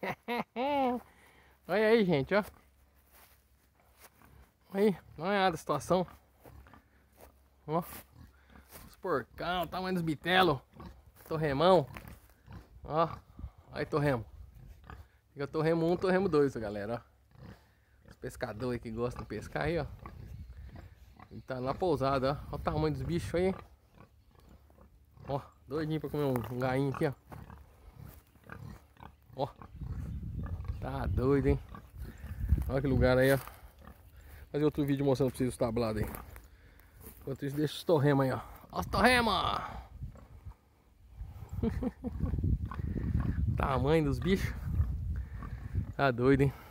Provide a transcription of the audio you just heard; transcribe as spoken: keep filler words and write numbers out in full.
Olha aí, gente, ó. Aí, olha a situação. Ó. Os porcão, tamanho dos bitelos. Torremão. Ó. Aí, torremo. Fica torremo um, torremo dois, galera, ó. Os pescadores que gostam de pescar aí, ó. Ele tá na pousada, ó. Olha o tamanho dos bichos aí. Ó, doidinho pra comer um, um gainho aqui, ó. Ó. Tá doido, hein? Olha que lugar aí, ó. Vou fazer outro vídeo mostrando pra vocês os tablados aí. Enquanto isso, deixa os torremos aí, ó. Ó os torremos! Tamanho dos bichos. Tá doido, hein?